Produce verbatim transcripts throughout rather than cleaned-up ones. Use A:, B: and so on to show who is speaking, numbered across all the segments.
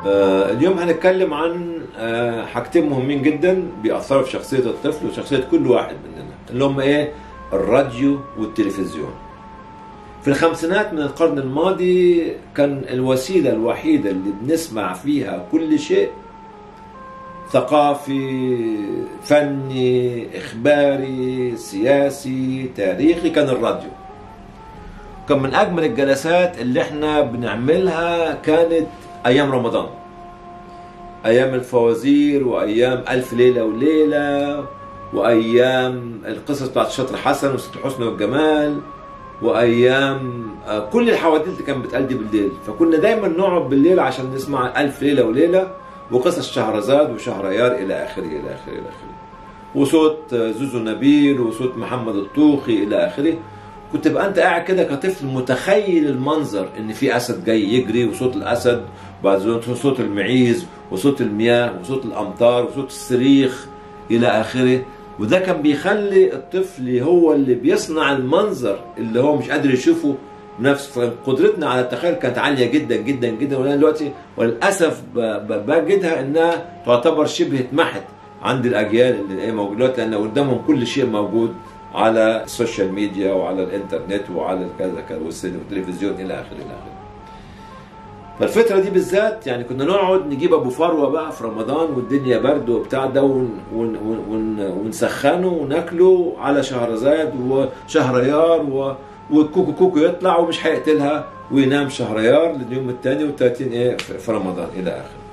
A: آه اليوم هنتكلم عن آه حاجتين مهمين جدا بيأثروا في شخصية الطفل وشخصية كل واحد مننا، اللي هم ايه؟ الراديو والتلفزيون. في الخمسينات من القرن الماضي كان الوسيلة الوحيدة اللي بنسمع فيها كل شيء ثقافي، فني، إخباري، سياسي، تاريخي، كان الراديو. كان من أجمل الجلسات اللي احنا بنعملها كانت أيام رمضان، أيام الفوازير وأيام ألف ليلة وليلة وأيام القصص بتاعت شطر حسن وست حسن والجمال وأيام كل الحواديت اللي كانت بتأدي بالليل. فكنا دايما نقعد بالليل عشان نسمع ألف ليلة وليلة وقصص شهرزاد وشهريار إلى آخره إلى آخره إلى آخره، وصوت زوزو نبيل وصوت محمد الطوخي إلى آخره. كنت بقى أنت قاعد كده كطفل متخيل المنظر، إن في أسد جاي يجري وصوت الأسد، وبعد صوت المعيز وصوت المياه وصوت الأمطار وصوت الصريخ إلى آخره. وده كان بيخلي الطفل هو اللي بيصنع المنظر اللي هو مش قادر يشوفه بنفسه. فقدرتنا على التخيل كانت عالية جدا جدا جدا، وانا دلوقتي وللأسف بجدها انها تعتبر شبه اتمحت عند الأجيال اللي موجودة دلوقتي، لأن قدامهم كل شيء موجود على السوشيال ميديا وعلى الانترنت وعلى كذا كذا والتلفزيون إلى آخره إلى آخره. فالفترة دي بالذات يعني كنا نقعد نجيب أبو فروة بقى في رمضان والدنيا برد وبتاع ده ون ون ون ونسخنه وناكله على شهرزاد وشهريار و والكوكو كوكو يطلع ومش هيقتلها وينام شهريار لليوم الثاني والثلاثين ايه في رمضان الى اخره.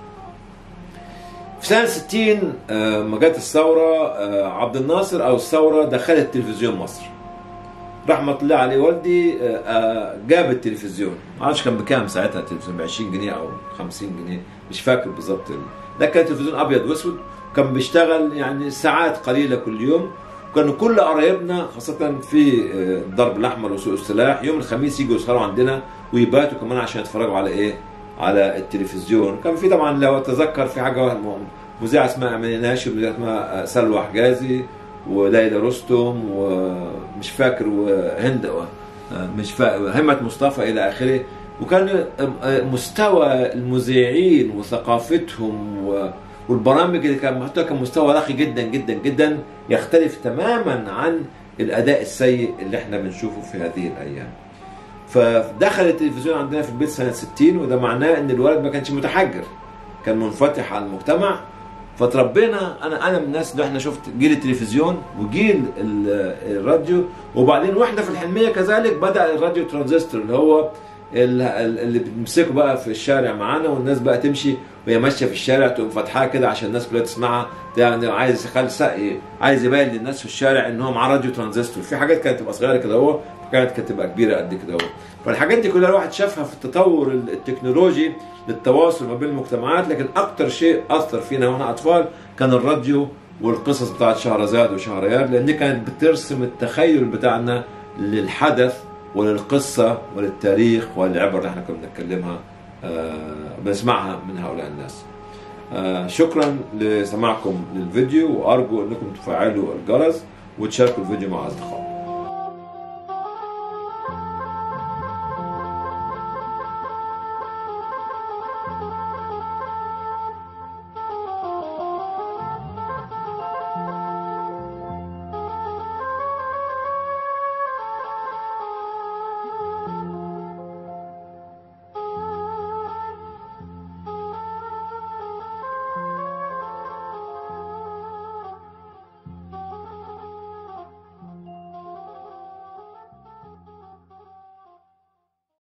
A: في سنة ستين ما جت الثورة، عبد الناصر او الثورة دخلت تلفزيون مصر. رحمة الله عليه والدي جاب التلفزيون، ما اعرفش كان بكام ساعتها التلفزيون، ب عشرين جنيه او خمسين جنيه مش فاكر بالظبط، لكن كان تلفزيون ابيض واسود كان بيشتغل يعني ساعات قليلة كل يوم. كانوا كل قرايبنا خاصة في الضرب الأحمر وسوق السلاح يوم الخميس يجوا يسهروا عندنا ويباتوا كمان عشان يتفرجوا على إيه؟ على التلفزيون. كان في طبعا لو أتذكر في حاجة مذيعة اسمها أمينة ناشر، مذيعة اسمها سلوى حجازي وليلى رستم ومش فاكر وهند مش فاكر همة مصطفى إلى آخره. وكان مستوى المذيعين وثقافتهم و والبرامج اللي كان محطوطه كان مستوى راقي جدا جدا جدا، يختلف تماما عن الاداء السيء اللي احنا بنشوفه في هذه الايام. فدخل التلفزيون عندنا في البيت سنه ستين، وده معناه ان الولد ما كانش متحجر، كان منفتح على المجتمع. فتربينا انا انا من الناس اللي احنا شفت جيل التلفزيون وجيل الراديو، وبعدين واحنا في الحلميه كذلك بدا الراديو ترانزستور اللي هو اللي بنمسكه بقى في الشارع معانا، والناس بقى تمشي وهي ماشيه في الشارع تقوم فاتحاها كده عشان الناس كلها تسمعها، يعني عايز يخلي عايز يبين للناس في الشارع ان هو معاه راديو ترانزستور. في حاجات كانت تبقى صغيره كده اهو، وكانت كانت تبقى كبيره قد كده اهو. فالحاجات دي كلها الواحد شافها في التطور التكنولوجي للتواصل ما بين المجتمعات، لكن اكتر شيء اثر فينا واحنا اطفال كان الراديو والقصص بتاعت شهرزاد وشهريار، لان كانت بترسم التخيل بتاعنا للحدث وللقصة وللتاريخ والعبر اللي احنا كنا بنتكلمها آه بنسمعها من هؤلاء الناس. آه شكرا لسماعكم للفيديو، وأرجو أنكم تفعلوا الجرس وتشاركوا الفيديو مع أصدقائكم.